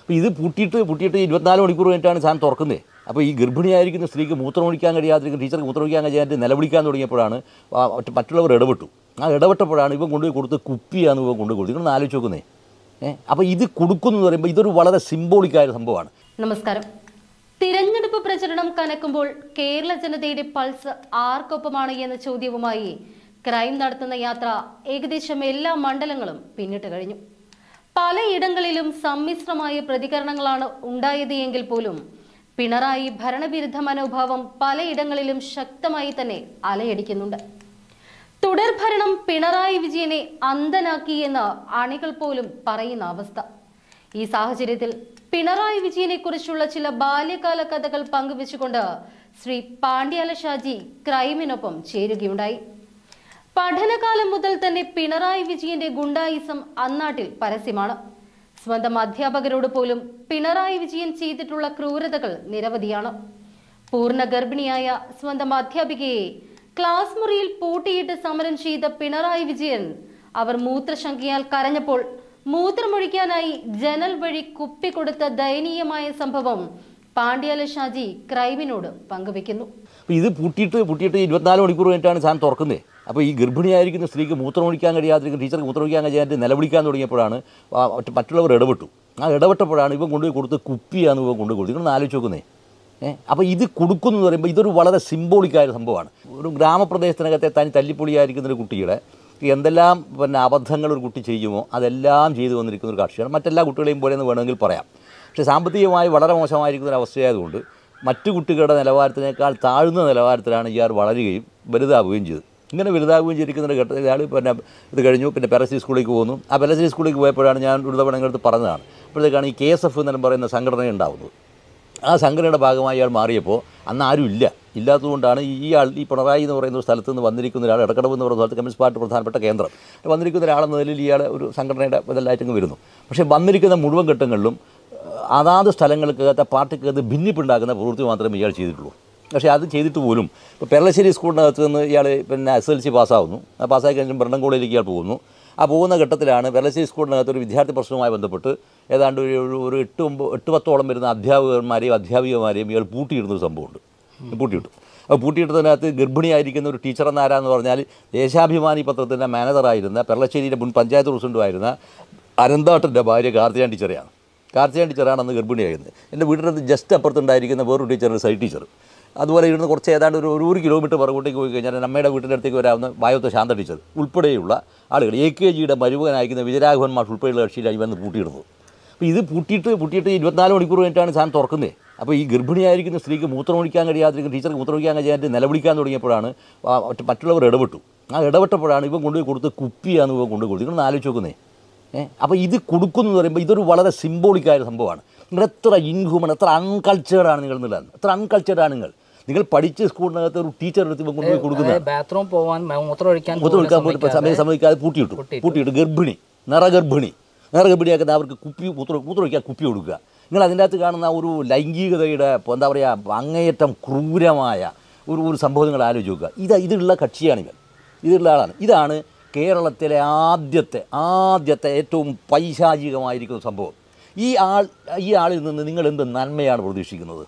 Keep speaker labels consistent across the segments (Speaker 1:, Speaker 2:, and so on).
Speaker 1: അപ്പോൾ ഇത് പൂട്ടിയിട്ട് 24 മണിക്കൂർ കഴിഞ്ഞിട്ടാണ് സാധനം തുറക്കുന്നത്. അപ്പോൾ ഈ ഗർഭിണിയായിരിക്കുന്ന സ്ത്രീക്ക് മൂത്രമൊഴിക്കാൻ കഴിയാതിരിക്കുന്ന ടീച്ചർക്ക് മൂത്രമൊഴിക്കാൻ കഴിയാതെ നിലവിളിക്കാൻ തുടങ്ങിയപ്പോഴാണ് മറ്റുള്ളവർ ഇടപെട്ടു. ആ ഇടപെട്ടപ്പോഴാണ് ഇവൻ കൊണ്ടുപോയി കൊടുത്ത് കുപ്പിയാണ് ഇവൻ കൊണ്ടുപോയി കൊടുത്തു. നിങ്ങളൊന്ന് ആലോചിച്ച് നോക്കുന്നേ. അപ്പോൾ ഇത് കൊടുക്കുന്നു എന്ന് പറയുമ്പോൾ ഇതൊരു വളരെ സിംബോളിക്കായ സംഭവമാണ്.
Speaker 2: നമസ്കാരം. തിരഞ്ഞെടുപ്പ് പ്രചരണം കനക്കുമ്പോൾ കേരള ജനതയുടെ പൾസ് ആർക്കൊപ്പമാണ് എന്ന ചോദ്യവുമായി ക്രൈം നടത്തുന്ന യാത്ര ഏകദേശം എല്ലാ മണ്ഡലങ്ങളും പിന്നിട്ട് കഴിഞ്ഞു. പലയിടങ്ങളിലും സമ്മിശ്രമായ പ്രതികരണങ്ങളാണ് ഉണ്ടായത് എങ്കിൽ പോലും പിണറായി ഭരണവിരുദ്ധ മനോഭാവം പലയിടങ്ങളിലും ശക്തമായി തന്നെ അലയടിക്കുന്നുണ്ട്. തുടർഭരണം പിണറായി വിജയനെ അന്ധനാക്കി എന്ന് അണികൾ പോലും പറയുന്ന അവസ്ഥ. ഈ സാഹചര്യത്തിൽ പിണറായി വിജയനെ കുറിച്ചുള്ള ചില ബാല്യകാല കഥകൾ പങ്കുവെച്ചുകൊണ്ട് ശ്രീ പാണ്ഡ്യാല ഷാജി ക്രൈമിനൊപ്പം ചേരുകയുണ്ടായി. പഠനകാലം മുതൽ തന്നെ പിണറായി വിജയന്റെ ഗുണ്ടായിസം അന്നാട്ടിൽ പരസ്യമാണ്. സ്വന്തം അധ്യാപകരോട് പോലും പിണറായി വിജയൻ ചെയ്തിട്ടുള്ള ക്രൂരതകൾ നിരവധിയാണ്. പൂർണ്ണ ഗർഭിണിയായ സ്വന്തം അധ്യാപികയെ ക്ലാസ് മുറിയിൽ പൂട്ടിയിട്ട് സമരം ചെയ്ത പിണറായി വിജയൻ അവർ മൂത്രശങ്കയാൽ കരഞ്ഞപ്പോൾ മൂത്രമൊഴിക്കാനായി ജനൽ വഴി കുപ്പി കൊടുത്ത ദയനീയമായ സംഭവം പാണ്ഡ്യാല ഷാജി ക്രൈമിനോട് പങ്കുവെക്കുന്നു.
Speaker 1: ഇത് പൂട്ടിയിട്ട് 24 മണിക്കൂർ കഴിഞ്ഞിട്ടാണ് സാധനം തുറക്കുന്നത്. അപ്പോൾ ഈ ഗർഭിണിയായിരിക്കുന്ന സ്ത്രീക്ക് മൂത്രമൊഴിക്കാൻ കഴിയാതിരിക്കുന്ന ടീച്ചർക്ക് മൂത്രമൊഴിക്കാൻ കഴിയാതെ നിലവിളിക്കാൻ തുടങ്ങിയപ്പോഴാണ് മറ്റുള്ളവർ ഇടപെട്ടു. ആ ഇടപെട്ടപ്പോഴാണ് ഇവൻ കൊണ്ടുപോയി കൊടുത്ത് കുപ്പിയാണ് ഇവൻ കൊണ്ടുപോയി കൊടുത്തു. നിങ്ങളൊന്ന് ആലോചിച്ച് നോക്കുന്നേ. അപ്പോൾ ഇത് കൊടുക്കുന്നു എന്ന് പറയുമ്പോൾ ഇതൊരു വളരെ സിംബോളിക്കായ സംഭവമാണ്. ഒരു ഗ്രാമപ്രദേശത്തിനകത്തെ തനി തല്ലിപ്പൊളിയായിരിക്കുന്നൊരു കുട്ടിയുടെ എന്തെല്ലാം അബദ്ധങ്ങൾ ഒരു കുട്ടി ചെയ്യുമോ അതെല്ലാം ചെയ്തു വന്നിരിക്കുന്ന ഒരു കക്ഷിയാണ്. മറ്റെല്ലാ കുട്ടികളെയും പോലെയെന്ന് വേണമെങ്കിൽ പറയാം. പക്ഷേ സാമ്പത്തികമായി വളരെ മോശമായിരിക്കുന്ന ഒരു അവസ്ഥയായതുകൊണ്ട് മറ്റു കുട്ടികളുടെ നിലവാരത്തിനേക്കാൾ താഴ്ന്ന നിലവാരത്തിലാണ് ഇയാൾ വളരുകയും വലുതാവുകയും ചെയ്തത്. ഇങ്ങനെ വലുതാവുകയും ചെയ്തിരിക്കുന്ന ഘട്ടത്തിൽ ഇയാൾ ഇത് കഴിഞ്ഞു. പെരസി സ്കൂളിലേക്ക് പോകുന്നു. ആ പെരസി സ്കൂളിലേക്ക് പോയപ്പോഴാണ് ഞാൻ ഒരു തവണ നിങ്ങളടുത്ത് പറഞ്ഞതാണ്. അപ്പോഴത്തേക്കാണ് ഈ KSF എന്നും പറയുന്ന സംഘടന ഉണ്ടാകുന്നത്. ആ സംഘടനയുടെ ഭാഗമായി ഇയാൾ മാറിയപ്പോൾ അന്ന് ആരും ഇല്ലാത്തതുകൊണ്ടാണ് ഈ പിണറായി എന്ന് പറയുന്ന ഒരു സ്ഥലത്ത് നിന്ന് വന്നിരിക്കുന്ന ഒരാൾ, ഇടക്കടവ് എന്ന് പറയുന്ന സ്ഥലത്ത് കമ്മ്യൂണിസ്റ്റ് പാർട്ടി പ്രധാനപ്പെട്ട കേന്ദ്രം വന്നിരിക്കുന്ന ഒരാളെന്ന നിലയിൽ ഇയാൾ ഒരു സംഘടനയുടെ ഇതെല്ലായിട്ടും വരുന്നു. പക്ഷേ വന്നിരിക്കുന്ന മുഴുവൻ ഘട്ടങ്ങളിലും അതാത് സ്ഥലങ്ങൾക്കകത്ത് പാർട്ടിക്കകത്ത് ഭിന്നിപ്പുണ്ടാക്കുന്ന പ്രവൃത്തി മാത്രമേ ഇയാൾ ചെയ്തിട്ടുള്ളൂ. പക്ഷേ അത് ചെയ്തിട്ട് പോലും ഇപ്പോൾ പെരളശ്ശേരി സ്കൂളിനകത്ത് നിന്ന് ഇയാൾ SLC പാസ്സാവുന്നു. ആ പാസ്സായി കഴിഞ്ഞാൽ ബ്രണ്ടൻകോളേജിലേക്ക് ഇയാൾ പോകുന്നു. ആ പോകുന്ന ഘട്ടത്തിലാണ് പെരളശ്ശേരി സ്കൂളിനകത്ത് ഒരു വിദ്യാർത്ഥി പ്രശ്നവുമായി ബന്ധപ്പെട്ട് ഏതാണ്ട് ഒരു 8-10ഓളം വരുന്ന അധ്യാപികമാരെയും ഇയാൾ പൂട്ടിയിടുന്നൊരു സംഭവമുണ്ട്. പൂട്ടിയിട്ടു. അപ്പോൾ പൂട്ടിയിട്ടതിനകത്ത് ഗർഭിണിയായിരിക്കുന്ന ഒരു ടീച്ചർ എന്നാരാന്ന് പറഞ്ഞാൽ ദേശാഭിമാനി പത്രത്തിൻ്റെ മാനേജറായിരുന്ന പെരളശ്ശേരിയുടെ മുൻ പഞ്ചായത്ത് പ്രസിഡന്റുമായിരുന്ന അനന്താട്ടൻ്റെ ഭാര്യ കാർത്തിയാൻ ടീച്ചറാണ്. കാർത്തിയാൻ ടീച്ചറാണ് അന്ന് ഗർഭിണിയായിരുന്നത്. എൻ്റെ വീടിനടുത്ത് ജസ്റ്റ് അപ്പുറത്തുണ്ടായിരിക്കുന്ന വേറൊരു ടീച്ചർ, സൈറ്റ് ടീച്ചർ. അതുപോലെ ഇവിടുന്ന് കുറച്ച് ഏതാണ്ട് ഒരു കിലോമീറ്റർ പുറകോട്ടേക്ക് പോയി കഴിഞ്ഞാൽ അമ്മയുടെ വീട്ടിൻ്റെ അടുത്തേക്ക് വരാവുന്ന വായത്തെ ശാന്ത ടീച്ചർ ഉൾപ്പെടെയുള്ള ആളുകൾ, AKGയുടെ മരുമകനായിരിക്കുന്ന വിജയരാഘവൻ മാഷ് ഉൾപ്പെടെയുള്ള കക്ഷിയിലാണ് ഇവന്ന് പൂട്ടിയിടുന്നത്. അപ്പോൾ ഇത് പൂട്ടിയിട്ട് 24 മണിക്കൂർ കഴിഞ്ഞിട്ടാണ് സാധനം തുറക്കുന്നത്. അപ്പോൾ ഈ ഗർഭിണിയായിരിക്കുന്ന സ്ത്രീക്ക് മൂത്രമൊഴിക്കാൻ കഴിയാതിരിക്കുന്ന ടീച്ചർക്ക് മൂത്രമൊഴിക്കാൻ കഴിയാതെ നിലവിളിക്കാൻ തുടങ്ങിയപ്പോഴാണ് മറ്റുള്ളവർ ഇടപെട്ടു. ആ ഇടപെട്ടപ്പോഴാണ് ഇവൻ കൊണ്ടുപോയി കൊടുത്ത് കുപ്പിയാണ് ഇവൻ കൊണ്ടുപോയി കൊടുത്തു. നിങ്ങളൊന്ന് ആലോചിച്ച് നോക്കുന്നേ. അപ്പോൾ ഇത് കൊടുക്കുന്നു എന്ന് പറയുമ്പോൾ ഇതൊരു വളരെ സിംബോളിക്കായ സംഭവമാണ്. നിങ്ങൾ എത്ര ഇൻഹ്യൂമൻ, എത്ര അൺകൾച്ചേർഡാണ് നിങ്ങൾ എന്നുള്ളതാണ്. എത്ര അൺകൾച്ചേർഡാണ് നിങ്ങൾ പഠിച്ച സ്കൂളിനകത്ത് ഒരു ടീച്ചർ എടുത്ത് ഇവൻ കൊണ്ടുപോയി കൊടുക്കുന്നത്.
Speaker 3: ബാത്റൂം പോകാൻ മൂത്രമൊഴിക്കാൻ
Speaker 1: സമ്മതിക്കാതെ പൂട്ടിയിട്ടു. നിറഗർഭിണിയാക്കുന്ന അവർക്ക് മൂത്രമൊഴിക്കാൻ കുപ്പി കൊടുക്കുക. നിങ്ങൾ അതിൻ്റെ അകത്ത് കാണുന്ന ഒരു ലൈംഗികതയുടെ എന്താ പറയുക അങ്ങേയറ്റം ക്രൂരമായ ഒരു സംഭവം നിങ്ങൾ ആലോചിച്ച് നോക്കുക. ഇതുള്ള കക്ഷിയാണിവൻ, ഇതുള്ള ആളാണ്. ഇതാണ് കേരളത്തിലെ ആദ്യത്തെ ഏറ്റവും പൈശാചികമായിരിക്കുന്ന സംഭവം. ഈ ആളിൽ നിന്ന് നിങ്ങൾ എന്ത് നന്മയാണ് പ്രതീക്ഷിക്കുന്നത്?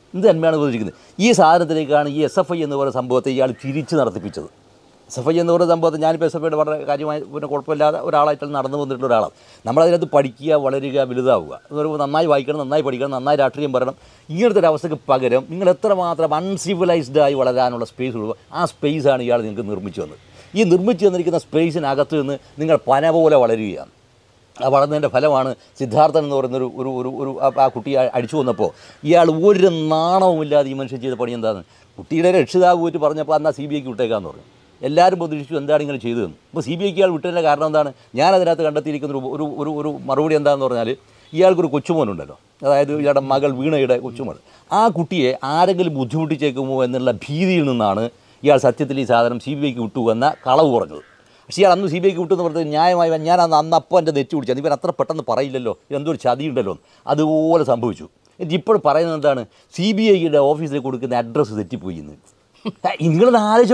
Speaker 1: ഈ സാധനത്തിലേക്കാണ് ഈ SFI എന്ന് പറയുന്ന സംഭവത്തെ ഇയാൾ തിരിച്ച് നടത്തിപ്പിച്ചത്. SFI എന്ന് പറയുന്ന സംഭവത്തെ ഞാനിപ്പോൾ SFIയുടെ വളരെ കാര്യമായി കുഴപ്പമില്ലാതെ ഒരാളായിട്ട് നടന്നു വന്നിട്ടുള്ള ഒരാളാണ്. നമ്മളതിനകത്ത് പഠിക്കുക, വളരുക, വലുതാവുക, നന്നായി വായിക്കണം, നന്നായി പഠിക്കണം, നന്നായി രാഷ്ട്രീയം പറയണം. ഇങ്ങനത്തെ ഒരു അവസ്ഥയ്ക്ക് പകരം നിങ്ങൾ എത്രമാത്രം അൺസിവിലൈസ്ഡായി വളരാനുള്ള സ്പേസ് ഉള്ളൂ, ആ സ്പേസാണ് ഇയാൾ നിങ്ങൾക്ക് നിർമ്മിച്ചു വന്നത്. ഈ നിർമ്മിച്ചു തന്നിരിക്കുന്ന സ്പേസിനകത്ത് നിന്ന് നിങ്ങൾ പന പോലെ വളരുകയാണ്. ആ വളർന്നതിൻ്റെ ഫലമാണ് സിദ്ധാർത്ഥൻ എന്ന് പറയുന്നൊരു ഒരു ആ കുട്ടിയെ അടിച്ചു വന്നപ്പോൾ ഇയാൾ ഒരു നാണവുമില്ലാതെ ഈ മനുഷ്യൻ ചെയ്ത പണി എന്താണ്? കുട്ടിയുടെ രക്ഷിതാവ് പോയിട്ട് പറഞ്ഞപ്പോൾ എന്നാൽ CBIക്ക് വിട്ടേക്കാന്ന് പറഞ്ഞു. എല്ലാവരും പ്രതീക്ഷിച്ചു എന്താണ് ഇങ്ങനെ ചെയ്തതെന്ന്. അപ്പോൾ CBIക്ക് ഇയാൾ വിട്ടതിൻ്റെ കാരണം എന്താണ്? ഞാനതിനകത്ത് കണ്ടെത്തിയിരിക്കുന്ന ഒരു മറുപടി എന്താണെന്ന് പറഞ്ഞാൽ, ഇയാൾക്കൊരു കൊച്ചുമോനുണ്ടല്ലോ, അതായത് ഇയാളുടെ മകൾ വീണയുടെ കൊച്ചുമോൻ. ആ കുട്ടിയെ ആരെങ്കിലും ബുദ്ധിമുട്ടിച്ചേക്കുമോ എന്നുള്ള ഭീതിയിൽ നിന്നാണ് ഇയാൾ സത്യത്തിൽ ഈ സാധനം CBIക്ക് വിട്ടു എന്ന കളവ് പറഞ്ഞത്. പക്ഷേ ഇയാൾ അന്ന് CBIക്ക് വിട്ടെന്ന് പറഞ്ഞത് ന്യായമായി ഞാൻ അന്നപ്പോൾ എൻ്റെ നെറ്റ് പിടിച്ചത് ഇവൻ അത്ര പെട്ടെന്ന് പറയില്ലല്ലോ, എന്തൊരു ചതിയുണ്ടല്ലോ, അതുപോലെ സംഭവിച്ചു. ഇപ്പോൾ പറയുന്നത് എന്താണ്? CBIയുടെ ഓഫീസിൽ കൊടുക്കുന്ന അഡ്രസ്സ് തെറ്റിപ്പോയി എന്ന്. നിങ്ങളൊന്ന് ആലോചിച്ച് നോക്കുന്നേ.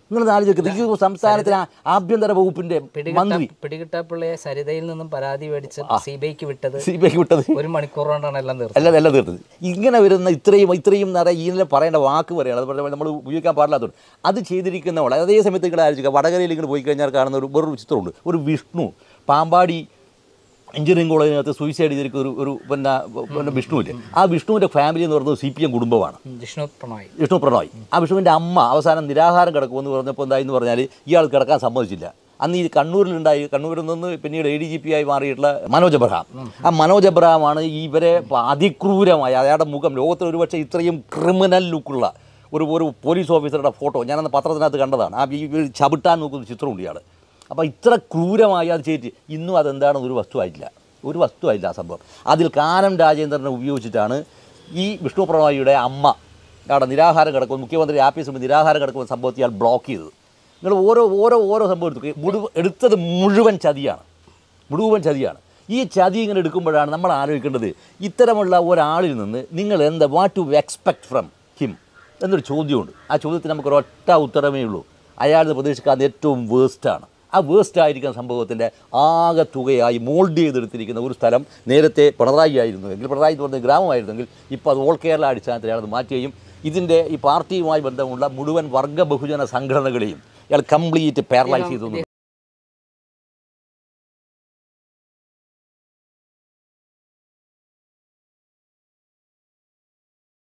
Speaker 1: നിങ്ങൾ ആലോചിക്കുന്നത് സംസ്ഥാനത്തിന് ആഭ്യന്തര വകുപ്പിന്റെ മന്ത്രി
Speaker 3: പിടികിട്ടാപ്പിള്ളയെ സരിതയിൽ നിന്നും പരാതി മേടിച്ച് CBIക്ക് വിട്ടത് 1 മണിക്കൂർ കൊണ്ടാണ് എല്ലാം
Speaker 1: തീർത്തത്. ഇങ്ങനെ വരുന്ന ഇത്രയും ഈ പറയേണ്ട വാക്ക് പറയുന്നത് അതുപോലെ നമ്മൾ ഉപയോഗിക്കാൻ പാടില്ലാത്തതുകൊണ്ട് അത് ചെയ്തിരിക്കുന്നവൾ അതേ സമയത്ത് നിങ്ങൾ ആലോചിക്കുക, വടകരയിൽ ഇങ്ങനെ പോയി കഴിഞ്ഞാൽ കാണുന്ന വേറൊരു ചിത്രമുണ്ട്. ഒരു വിഷ്ണു പാമ്പാടി എഞ്ചിനീയറിംഗ് കോളേജിനകത്ത് സൂയിസൈഡ് ചെയ്തിരിക്കുന്ന ഒരു പിന്നെ വിഷ്ണുവില്ലേ, ആ വിഷ്ണുവിൻ്റെ ഫാമിലി എന്ന് പറയുന്നത് CPM കുടുംബമാണ്. വിഷ്ണു പ്രണോയ്. ആ വിഷ്ണുവിൻ്റെ അമ്മ അവസാനം നിരാഹാരം കിടക്കുമെന്ന് പറഞ്ഞപ്പോൾ എന്തായെന്ന് പറഞ്ഞാൽ ഇയാൾ കിടക്കാൻ സമ്മതിച്ചില്ല. അന്ന് ഈ കണ്ണൂരിൽ നിന്ന് പിന്നീട് ADGP ആയി മാറിയിട്ടുള്ള മനോജ് എബ്രഹാം. ആ മനോജ് എബ്രഹാമാണ് ഇവരെ അതിക്രൂരമായി, അയാളുടെ മുഖം ലോകത്തിൽ ഒരുപക്ഷെ ഇത്രയും ക്രിമിനൽ ലുക്കുള്ള ഒരു പോലീസ് ഓഫീസറുടെ ഫോട്ടോ ഞാനന്ന് പത്രത്തിനകത്ത് കണ്ടതാണ്. ആ ഈ ചവിട്ടാൻ നോക്കുന്ന ചിത്രമുണ്ട് ഇയാൾ. അപ്പോൾ ഇത്ര ക്രൂരമായി അത് ചെയ്തിട്ട് ഇന്നും അതെന്താണെന്ന് ഒരു വസ്തുവായില്ല ആ സംഭവം. അതിൽ കാനം രാജേന്ദ്രനെ ഉപയോഗിച്ചിട്ടാണ് ഈ വിഷ്ണു പ്രണോയിയുടെ അമ്മ അവിടെ നിരാഹാരം കിടക്കും, മുഖ്യമന്ത്രി ആഫീസിൽ നിരാഹാരം കിടക്കുന്ന സംഭവത്തിൽ ഇയാൾ ബ്ലോക്ക് ചെയ്തത്. നിങ്ങൾ ഓരോ സംഭവം എടുത്തത് മുഴുവൻ ചതിയാണ്. ഈ ചതി ഇങ്ങനെ എടുക്കുമ്പോഴാണ് നമ്മൾ ആലോചിക്കേണ്ടത്, ഇത്തരമുള്ള ഒരാളിൽ നിന്ന് നിങ്ങൾ what to expect from him എന്നൊരു ചോദ്യമുണ്ട്. ആ ചോദ്യത്തിന് നമുക്കൊരൊറ്റ ഉത്തരമേ ഉള്ളൂ, അയാൾ പ്രതീക്ഷിക്കാതെ ഏറ്റവും വേസ്റ്റാണ്. ആ വേസ്റ്റായിരിക്കുന്ന സംഭവത്തിൻ്റെ ആകെ തുകയായി മോൾഡ് ചെയ്തെടുത്തിരിക്കുന്ന ഒരു സ്ഥലം നേരത്തെ പിണറായി ആയിരുന്നുവെങ്കിൽ, പിണറായി എന്ന് പറഞ്ഞ ഗ്രാമമായിരുന്നെങ്കിൽ ഇപ്പോൾ അത് ഓൾ കേരള അടിസ്ഥാനത്തിൽ അയാൾ മാറ്റുകയും ഇതിൻ്റെ ഈ പാർട്ടിയുമായി ബന്ധമുള്ള മുഴുവൻ വർഗ്ഗ ബഹുജന സംഘടനകളെയും ഇയാൾ കംപ്ലീറ്റ് പാരലൈസ് ചെയ്തു.